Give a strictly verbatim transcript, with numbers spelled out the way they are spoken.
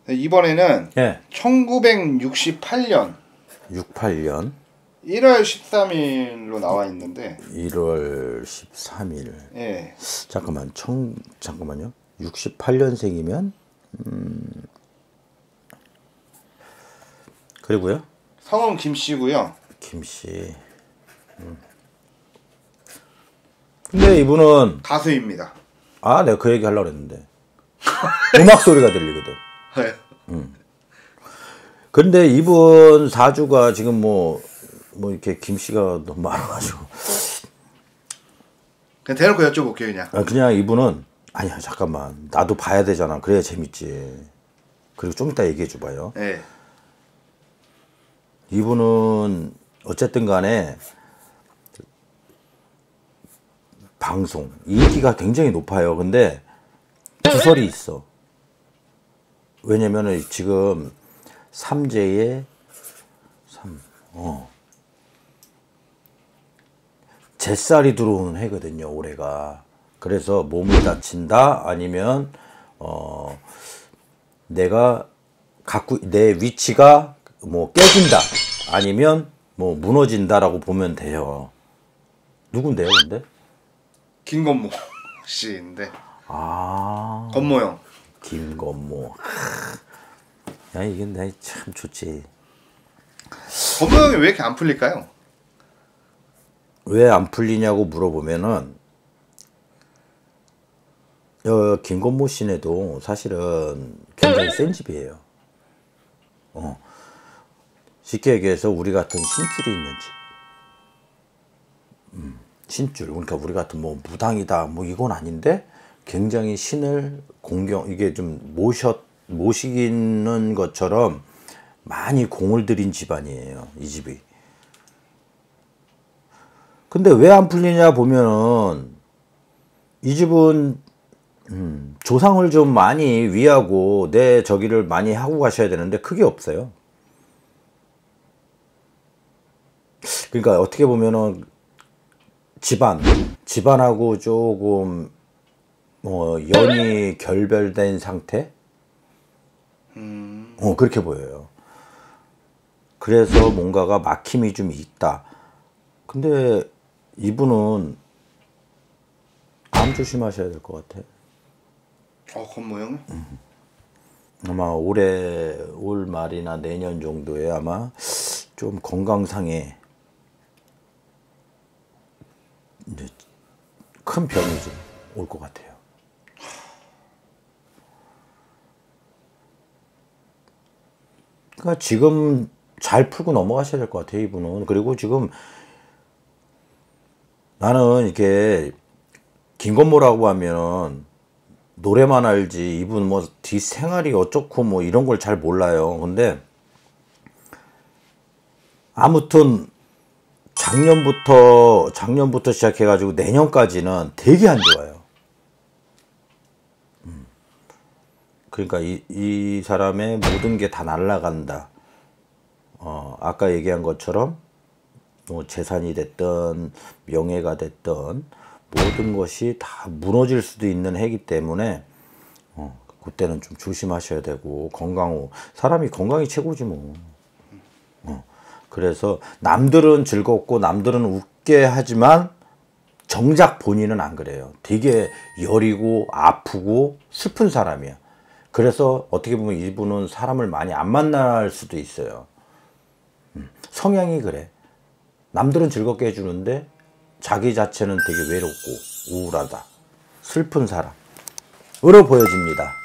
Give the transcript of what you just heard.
이번에는 예. 천구백육십팔 년 육십팔 년 일월 십삼일로 나와 있는데 일월 십삼일. 예. 잠깐만, 청 잠깐만요. 육십팔 년생이면 음. 그리고요? 성은 김씨고요. 김씨. 음. 근데 이분은 가수입니다. 아, 내가 그 얘기 하려고 했는데 음악 소리가 들리거든. 네. 음. 근데 이분 사주가 지금 뭐, 뭐 이렇게 김씨가 너무 많아가지고. 그냥 대놓고 여쭤볼게요, 그냥. 아, 그냥 이분은, 아니야, 잠깐만. 나도 봐야 되잖아. 그래야 재밌지. 그리고 좀 이따 얘기해 줘봐요. 네. 이분은, 어쨌든 간에, 방송, 인기가 굉장히 높아요. 근데, 구설이 있어. 왜냐면은 지금, 삼재에, 삼, 어. 잿살이 들어오는 해거든요, 올해가. 그래서 몸을 다친다, 아니면, 어, 내가 갖고, 내 위치가 뭐 깨진다, 아니면 뭐 무너진다라고 보면 돼요. 누군데요, 근데? 김건모 씨인데. 아. 건모형. 김건모. 야, 이게 나 참 좋지. 건모형이 왜 이렇게 안 풀릴까요? 왜 안 풀리냐고 물어보면은, 어, 김건모 씨네도 사실은 굉장히 센 집이에요. 어. 쉽게 얘기해서 우리 같은 신줄이 있는 집. 음, 신줄. 그러니까 우리 같은 뭐 무당이다, 뭐 이건 아닌데, 굉장히 신을 공경, 이게 좀 모셔, 모시는 것처럼 많이 공을 들인 집안이에요, 이 집이. 근데 왜 안 풀리냐 보면은, 이 집은, 음, 조상을 좀 많이 위하고 내 저기를 많이 하고 가셔야 되는데 크게 없어요. 그러니까 어떻게 보면은 집안, 집안하고 조금 뭐 연이 결별된 상태? 음. 어, 그렇게 보여요. 그래서 뭔가가 막힘이 좀 있다. 근데 이분은 암 조심하셔야 될 것 같아. 어, 건모형? 음. 아마 올해, 올 말이나 내년 정도에 아마 좀 건강상에 이제 큰 변이 좀 올 것 같아요. 그러니까 지금 잘 풀고 넘어가셔야 될 것 같아요, 이분은. 그리고 지금 나는 이렇게 김건모라고 하면 노래만 알지 이분 뭐 뒷생활이 어쩌고 뭐 이런 걸 잘 몰라요. 근데 아무튼 작년부터 작년부터 시작해가지고 내년까지는 되게 안 좋아요. 음. 그러니까 이, 이 사람의 모든 게 다 날아간다. 어, 아까 얘기한 것처럼 뭐 재산이 됐든 명예가 됐든 모든 것이 다 무너질 수도 있는 해기 때문에 어, 그때는 좀 조심하셔야 되고, 건강 후 사람이 건강이 최고지 뭐. 어, 그래서 남들은 즐겁고 남들은 웃게 하지만 정작 본인은 안 그래요. 되게 여리고 아프고 슬픈 사람이야. 그래서 어떻게 보면 이분은 사람을 많이 안 만날 수도 있어요. 음, 성향이 그래. 남들은 즐겁게 해주는데 자기 자체는 되게 외롭고 우울하다, 슬픈 사람으로 보여집니다.